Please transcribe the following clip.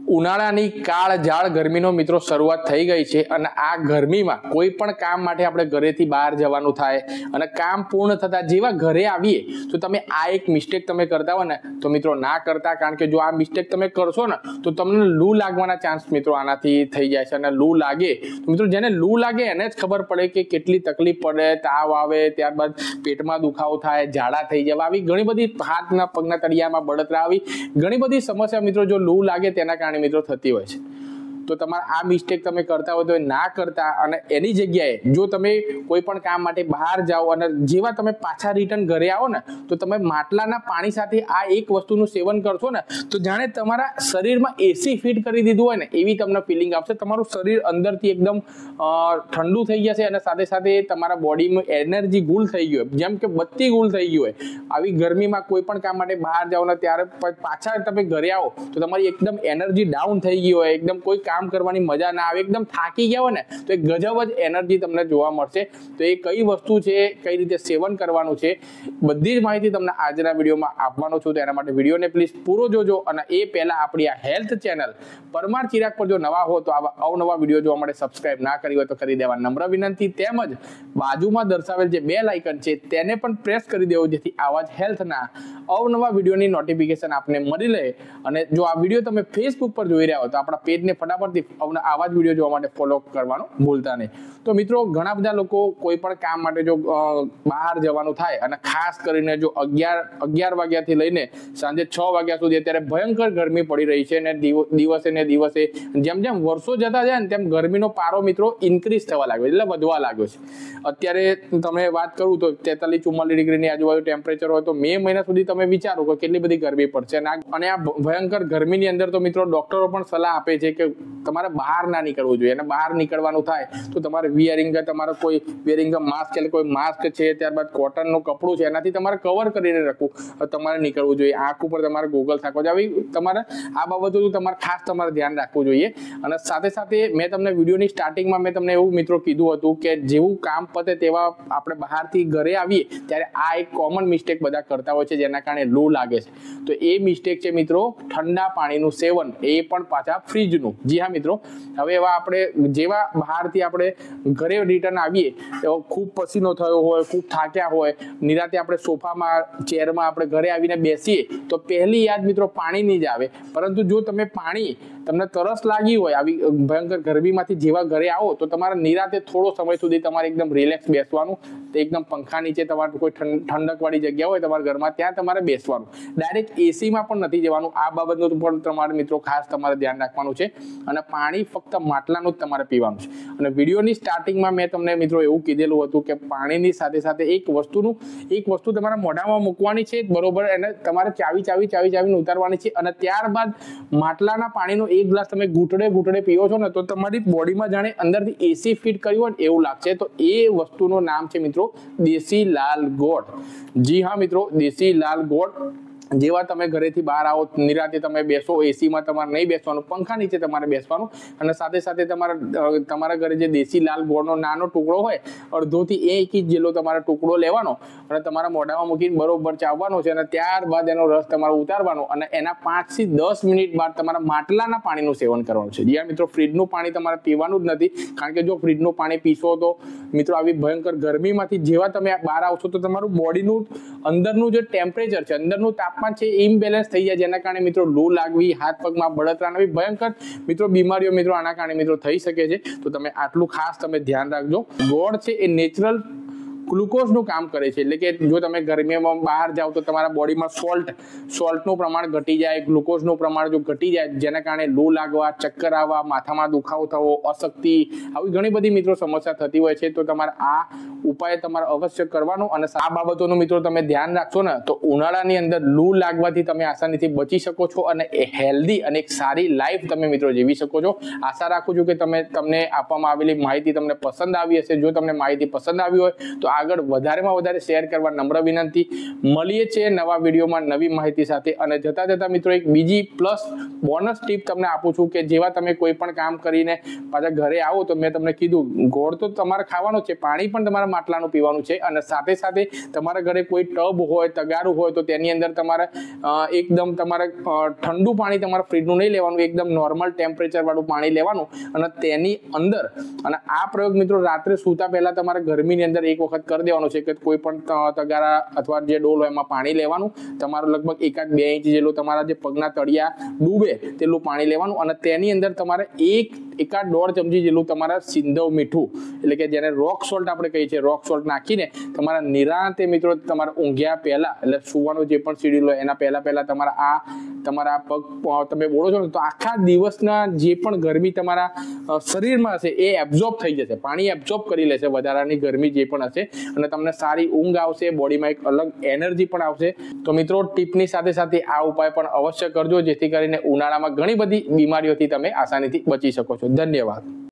ઉનાળાની કાળઝાળ ગરમીનો મિત્રો શરૂઆત થઈ ગઈ છે અને આ ગરમીમાં કોઈ પણ કામ માટે આપણે ઘરેથી બહાર જવાનું થાય અને કામ પૂર્ણ થતા જેવા ઘરે આવીએ તો તમે આ એક મિસ્ટેક તમે કરતા હોય ને તો મિત્રો ના કરતા, કારણ કે જો આ મિસ્ટેક તમે કરશો ને તો તમને લૂ લાગવાના ચાન્સ મિત્રો આનાથી થઈ જાય છે. અને લૂ લાગે તો મિત્રો જેને લૂ લાગે એને જ ખબર પડે કે કેટલી તકલીફ પડે, તાવ આવે, ત્યારબાદ પેટમાં દુખાવો થાય, ઝાડા થઈ જવા, આવી ઘણી બધી હાથના પગના તળિયામાં બળતરા, આવી ઘણી બધી સમસ્યા મિત્રો જો લૂ લાગે તેના કારણે મિત્રો થતી હોય છે. તો તમારે આ મિસ્ટેક તમે કરતા હોય તો ના કરતા અને એની જગ્યાએ જો તમે કોઈ પણ કામ માટે બહાર જાઓ અને જેવા તમે પાછા રિટર્ન ઘરે આવો ને તો તમે માટલાના પાણી સાથે આ એક વસ્તુનું સેવન કરશો ને તો જાણે તમારા શરીરમાં એસી ફિટ કરી દીધું હોય ને એવી તમને ફિલિંગ આવશે. તમારું શરીર અંદરથી એકદમ ઠંડુ થઈ જશે અને સાથે સાથે તમારા બોડીમાં એનર્જી ગુલ થઈ ગયું હોય, જેમ કે બત્તી ગુલ થઈ ગયું હોય. આવી ગરમીમાં કોઈ પણ કામ માટે બહાર જાઓ ને ત્યારે પાછા તમે ઘરે આવો તો તમારી એકદમ એનર્જી ડાઉન થઈ ગઈ હોય, એકદમ કોઈ કામ કરવાની મજા ના આવે, એકદમ થાકી ગયા હોય ને તો એક ગજબ જ એનર્જી તમને જોવા મળશે. તો એ કઈ વસ્તુ છે, કઈ રીતે સેવન કરવાનું છે, બધી જ માહિતી તમને આજના વિડીયોમાં આપવાનો છું. તો એના માટે વિડીયોને પ્લીઝ પૂરો જોજો. અને એ પહેલા આપણી આ હેલ્થ ચેનલ પરમાર ચિરાગ પર જો નવા હો તો આવા અવનવા વિડીયો જોવા માટે સબસ્ક્રાઇબ ના કરી હોય તો કરી દેવા નમ્ર વિનંતી. તેમજ બાજુમાં દર્શાવેલ જે બેલ આઇકન છે તેને પણ પ્રેસ કરી દેવો જેથી આવા જ હેલ્થના અવનવા વિડીયોની નોટિફિકેશન આપને મળી રહે. અને જો આ વિડીયો તમે ફેસબુક પર જોઈ રહ્યા હો તો આપણા પેજને ફટાફટ આવા જ વિડીયો જોવા માટે ફોલો કરવાનું ભૂલતા નહીં. તો મિત્રો ઘણા બધા લોકો કોઈ પણ કામ માટે જો બહાર જવાનું થાય અને ખાસ કરીને જો 11 વાગ્યાથી લઈને સાંજે 6 વાગ્યા સુધી અત્યારે ભયંકર ગરમી પડી રહી છે અને દિવસે ને દિવસે જેમ જેમ વર્ષો જતા જાય ને તેમ ગરમીનો પારો મિત્રો ઇન્ક્રીઝ થવા લાગ્યો, એટલે વધવા લાગ્યો છે. અત્યારે તમે વાત કરું તો 43-44 ડિગ્રીની આજુબાજુ ટેમ્પરેચર હોય તો મે મહિના સુધી તમે વિચારો કે કેટલી બધી ગરમી પડશે. અને આ ભયંકર ગરમીની અંદર તો મિત્રો ડોક્ટરો પણ સલાહ આપે છે કે તમારે બહાર ના નીકળવું જોઈએ. અને બહાર નીકળવાનું થાય તો તમારે તમારે કોઈ વેરિંગ માસ્ક એટલે કોઈ માસ્ક છે, ત્યારબાદ કોટનનું કપડું છે એનાથી તમારે કવર કરીને રાખવું, તમારે નીકળવું જોઈએ. આંખ ઉપર તમારે ગોગલ્સ રાખવા જોઈએ. આવી તમારે આ બાબતો તમારે ખાસ તમારે ધ્યાન રાખવું જોઈએ. અને સાથે સાથે મેં તમને વિડીયોની સ્ટાર્ટિંગમાં મેં તમને એવું મિત્રો કીધું હતું કે જેવું કામ પતે તેવા આપણે બહારથી ઘરે આવીએ ત્યારે આ એક કોમન મિસ્ટેક બધા કરતા હોય છે જેના કારણે લૂ લાગે છે. તો એ મિસ્ટેક છે મિત્રો ઠંડા પાણીનું સેવન, એ પણ પાછા ફ્રીજનું. જી હા મિત્રો, હવે એવા આપણે જેવા બહારથી આપણે ઘરે રિટર્ન આવીએ તો ખૂબ પસીનો થયો હોય, ખૂબ થાક્યા હોય, નિરાતે આપણે સોફામાં ચેરમાં આપણે ઘરે આવીને બેસીએ તો પહેલી યાદ મિત્રો પાણીની જ આવે. પરંતુ જો તમે તમને તરસ લાગી હોય આવી ભયંકર ગરમીમાંથી જેવા ઘરે આવો તો તમારે નિરાતે થોડો સમય સુધી તમારે એકદમ રિલેક્સ બેસવાનું, એકદમ પંખા નીચે તમારે કોઈ ઠંડક વાળી જગ્યા હોય તમારા ઘરમાં ત્યાં તમારે બેસવાનું, ડાયરેક્ટ એસીમાં પણ નથી જવાનું. આ બાબતનું પણ તમારે મિત્રો ખાસ તમારે ધ્યાન રાખવાનું છે. અને પાણી ફક્ત માટલાનું જ તમારે પીવાનું છે. અને વિડીયોની સ્ટાર્ટિંગમાં મેં તમને મિત્રો એવું કીધેલું હતું કે પાણીની સાથે સાથે એક વસ્તુ તમારા મોઢામાં મૂકવાની છે બરોબર, એને તમારે ચાવીને ઉતારવાની છે. અને ત્યારબાદ માટલાના પાણીનો એક ગ્લાસ તમે ઘૂંટડે પીવો છો ને તો તમારી બોડીમાં જાણે અંદરથી એસી ફિટ કર્યું હોય એવું લાગશે. તો એ વસ્તુનું નામ છે મિત્રો દેશી લાલ ગોળ. જી હા મિત્રો, દેશી લાલ ગોળ. જેવા તમે ઘરેથી બહાર આવો નિરાતે તમે બેસો, એસીમાં તમારે નહીં બેસવાનું, પંખા નીચે તમારે બેસવાનું. અને સાથે સાથે તમારા ઘરે જે દેશી લાલ ગોળનો નાનો ટુકડો હોય, અડધોથી 1 ઇંચ જેટલો તમારે ટુકડો લેવાનો અને તમારા મોઢામાં મૂકીને બરોબર ચાવવાનો છે. અને ત્યારબાદ એનો રસ તમારે ઉતારવાનો અને એના 5 થી 10 મિનિટ બાદ તમારા માટલાના પાણીનું સેવન કરવાનું છે. જ્યાં મિત્રો ફ્રીજનું પાણી તમારે પીવાનું જ નથી, કારણ કે જો ફ્રીજનું પાણી પીશો તો મિત્રો આવી ભયંકર ગરમીમાંથી જેવા તમે બહાર આવશો તો તમારું બોડીનું અંદરનું જે ટેમ્પરેચર છે, અંદરનું તાપમાન છે ઇમ્બેલેન્સ થઈ જાય, જેના કારણે મિત્રો લૂ લાગવી, હાથ પગમાં બળતરા આવી ભયંકર મિત્રો બીમારીઓ મિત્રો આના કારણે મિત્રો થઈ શકે છે. તો તમે આટલું ખાસ તમે ધ્યાન રાખજો. ગોળ છે એ નેચરલ ગ્લુકોઝનું કામ કરે છે, એટલે કે જો તમે ગરમીમાં બહાર જાઓ તો તમારા બોડીમાં સોલ્ટનું પ્રમાણ ઘટી જાય, ગ્લુકોઝનું પ્રમાણ જો ઘટી જાય જેના કારણે લૂ લાગવા, ચક્કર આવવા, માથામાં દુખાવો થવો, અશક્તિ, આવી ઘણી બધી મિત્રો સમસ્યા થતી હોય છે. તો તમારે આ ઉપાય તમારે અવશ્ય કરવાનો. અને આ બાબતોનું મિત્રો તમે ધ્યાન રાખશો ને તો ઉનાળાની અંદર લૂ લાગવાથી તમે આસાનીથી બચી શકો છો અને હેલ્ધી અને એક સારી લાઈફ તમે મિત્રો જીવી શકો છો. આશા રાખું છું કે તમને આપવામાં આવેલી માહિતી તમને પસંદ આવી હશે. જો તમને માહિતી પસંદ આવી હોય તો આગળ વધારેમાં વધારે શેર કરવા નમ્ર વિનંતી. મળીએ છીએ નવા વિડીયોમાં નવી માહિતી સાથે. અને જતા મિત્રો એક બીજી પ્લસ બોનસ ટીપ તમને આપું છું કે જેવા તમે કોઈ પણ કામ કરીને પાછા ઘરે આવો તો મેં તમને કીધું ગોળ તો તમારે ખાવાનો છે, પાણી પણ તમારા માટલાનું પીવાનું છે. અને સાથે સાથે તમારા ઘરે કોઈ ટબ હોય, તગારું હોય તો તેની અંદર તમારે એકદમ તમારે ઠંડુ પાણી તમારા ફ્રીજનું નહીં લેવાનું, એકદમ નોર્મલ ટેમ્પરેચર વાળું પાણી લેવાનું. અને તેની અંદર અને આ પ્રયોગ મિત્રો રાત્રે સૂતા પહેલા તમારે ગરમીની અંદર એક વખત કરી દેવાનો છે કે કોઈ પણ તગારા અથવા જે ડોલ હોય એમાં પાણી લેવાનું. તમારું લગભગ 1-2 ઇંચ જેટલું તમારા જે પગના તળિયા ડૂબે તેટલું પાણી લેવાનું. અને તેની અંદર તમારે 1-1.5 ચમચી જેટલું તમારા સિંધવ મીઠું એટલે કે જેને રોક સોલ્ટ આપણે કહીએ છીએ, રોક સોલ્ટ નાખીને તમારા નિરાંતે મિત્રો તમારા ઊંઘ્યા પહેલા એટલે સુવાનું જે પણ શેડ્યુલ હોય એના પહેલા તમારા પગ તમે બોલો છો ને તો આખા દિવસના જે પણ ગરમી તમારા શરીરમાં હશે એ એબ્ઝોર્બ થઈ જશે. પાણી એબ્ઝોર્બ કરી લેશે વધારાની ગરમી જે પણ હશે અને તમને સારી ઊંઘ આવશે, બોડીમાં એક અલગ એનર્જી પણ આવશે. તો મિત્રો ટીપની સાથે સાથે આ ઉપાય પણ અવશ્ય કરજો જેથી કરીને ઉનાળામાં ઘણી બધી બીમારીઓથી તમે આસાનીથી બચી શકો છો. ધન્યવાદ.